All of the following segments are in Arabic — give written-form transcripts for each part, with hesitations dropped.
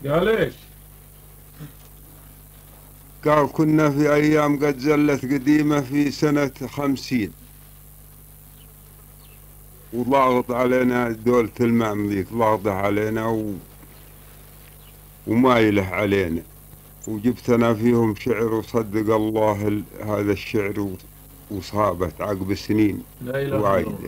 قال ايش؟ قال كنا في أيام قد زلت قديمة في سنة 50، وضاغط علينا دولة الممليك، ضاغطة علينا وما يله علينا. وجبت أنا فيهم شعر وصدق الله هذا الشعر وصابت عقب سنين لا اله الا وايدة. الله.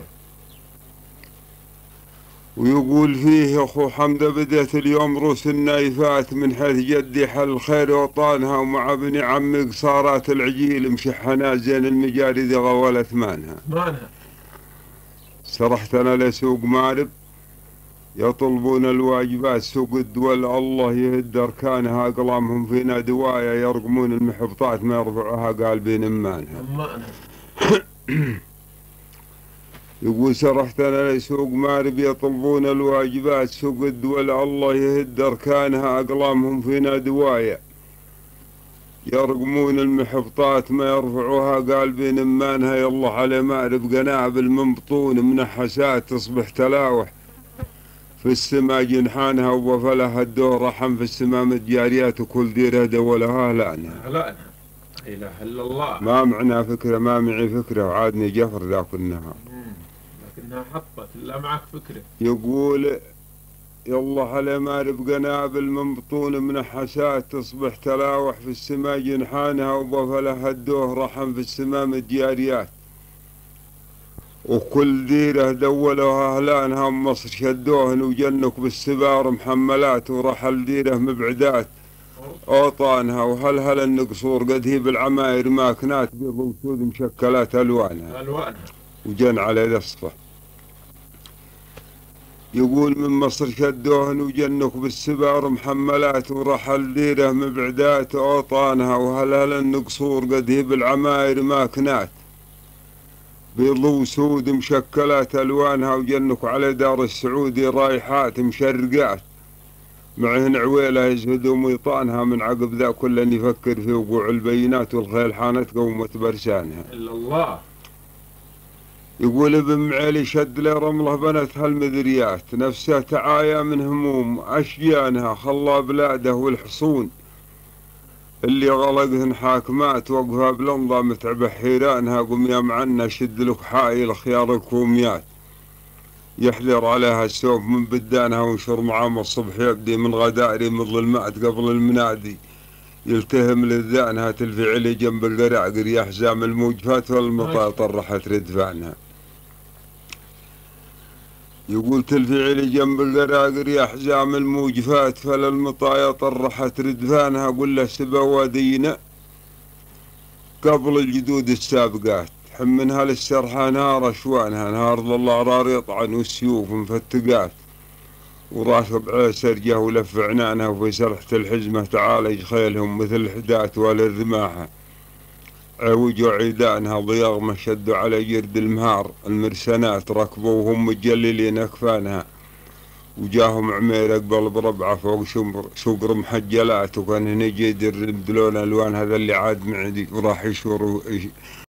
ويقول فيه أخو حمد بديت اليوم روس النايفات، من حيث جدي حل الخير وطانها، ومع ابن عمي قصارات العجيل مشحنات، زين المجاري ذي غولت مانها. مانها. سرحت أنا لسوق مارب يطلبون الواجبات، سوق الدول الله يهد أركانها، أقلامهم فينا دوايا يرقمون المحبطات، ما يرفعها قالبين أمانها. مانها. يقول سرحت أنا لسوق مارب يطلبون الواجبات، سوق الدول الله يهد أركانها، أقلامهم فينا دوايا يرقمون المحبطات، ما يرفعوها قالبين أمانها. يالله على مارب قنابل من بطون منحسات، تصبح تلاوح في السماء جنحانها، وبفلها الدور رحم في السماء متجاريات، وكل ديرة دولها لعنها. لا اله الا الله. ما معنا فكرة، ما معي فكرة، وعادني جفر ذاك النهار. لكنها حطت الا معك فكره. يقول يالله على مارب قنابل من بطون منحسات، تصبح تلاوح في السماء جنحانها، وبفلها الدور رحم في السماء متجاريات، وكل ديرة دولوها أهلانها، مصر شدوهن وجنك بالسبار محملات، ورحل ديرة مبعدات أوطانها، وهل النقصور قد هي بالعماير ماكنات، بيض وسود مشكلات ألوانها، وجن على ذصفه. يقول من مصر شدوهن وجنك بالسبار محملات، ورحل ديرة مبعدات أوطانها، وهل النقصور قد هي بالعماير ماكنات، بيض وسود مشكلات ألوانها، وجنك على دار السعودي رايحات مشرقات، معهن عويلة يزهدوا ميطانها، من عقب ذا كل يفكر في وقوع البينات، والخيل حانت قومة برسانها. إلا الله. يقول ابن معيلي شد لي رمله بنت هالمذريات، نفسه تعايا من هموم أشجانها، خلى بلاده والحصون اللي غلقهن حاكمات، وقفها بلنظة متعبة حيرانها، قم يا معنا شد لك حائل خيار الكوميات، يحذر عليها السوف من بدانها، وانشر معام الصبح يبدي من غدائري، من ظلمات قبل المنادي يلتهم للذانها، تلفي علي جنب القراقر يا حزام الموجفات، والمطايا طرحت ردفانها. يقول تلفي علي جنب القراقر يا حزام الموجفات، فلا المطايا طرحت ردفانها، قل له سبوادينا قبل الجدود السابقات، حمنها للسرحة نار أشوانها، نهار ظل عرار يطعن والسيوف مفتقات، وراكب على سرجه ولف عنانها، وفي سرحة الحزمة تعالج خيلهم مثل الحدات والرماحة، عوج عيدانها ضياغمة شدوا على جرد المهار، المرسنات ركبوا وهم مجللين أكفانها، وجاهم عمير أقبل بربعة فوق سوق محجلات، وكان هنا جيد الرمد لون ألوان، هذا اللي عاد معدي وراح يشور